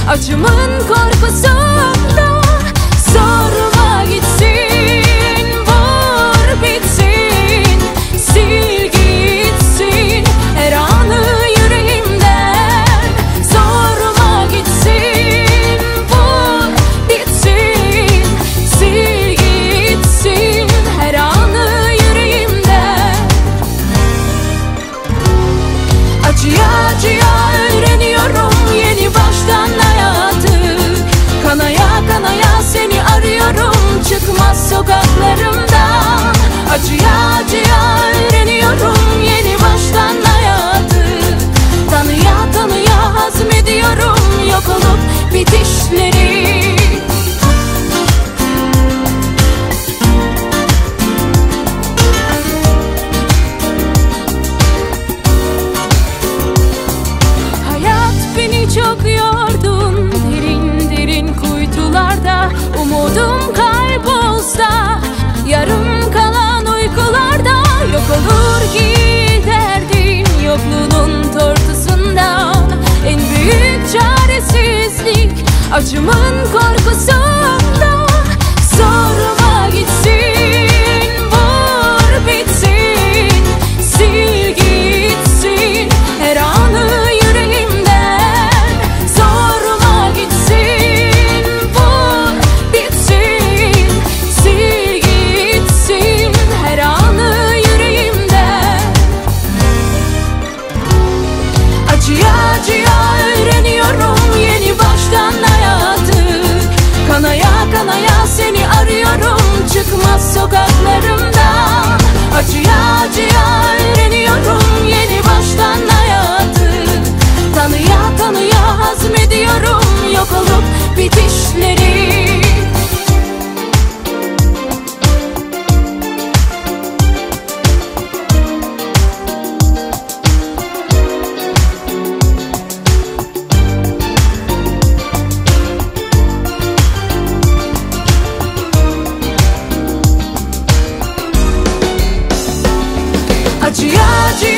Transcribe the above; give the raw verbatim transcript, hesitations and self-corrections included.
Acımın korkusunda sorma gitsin, vur bitsin, sil gitsin her anı yüreğimden. Sorma gitsin, vur bitsin, sil gitsin her anı yüreğimden. Acıya acıya öğreniyorum yeni baştan hayatı. Kanaya kanaya seni arıyorum çıkmaz sokaklarımdan. Acıya acıya öğreniyorum yeni baştan hayatı. Tanıya tanıya hazmediyorum yok olup bitişleri. Hayat beni çok yordun derin derin kuytularda. Umudum kaybolsa yarım kalan uykularda. Yok olur giderdin yokluğunun tortusundan. En büyük çaresizlik acımın korkusunda. Sorma gitsin, vur bitsin, sil gitsin her anı yüreğimden. Sorma gitsin, vur bitsin, sil gitsin her anı yüreğimden. Acıya acıya öğreniyorum yeni baştan hayatı. Kanaya kanaya seni arıyorum çıkmaz sokaklarımdan. Acıya acıya öğreniyorum yeni baştan hayatı. Tanıya tanıya hazmediyorum yok olup bitişleri. Acıya acıya